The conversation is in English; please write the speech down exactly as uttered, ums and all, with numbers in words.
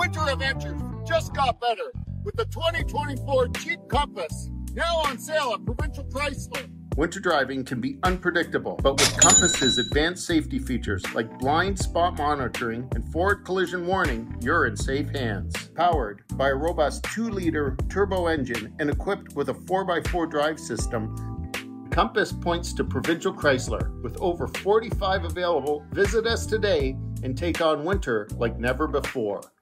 Winter adventures just got better with the twenty twenty-four Jeep Compass, now on sale at Provincial Chrysler. Winter driving can be unpredictable, but with Compass's advanced safety features like blind spot monitoring and forward collision warning, you're in safe hands. Powered by a robust two liter turbo engine and equipped with a four by four drive system, Compass points to Provincial Chrysler. With over forty-five available, visit us today and take on winter like never before.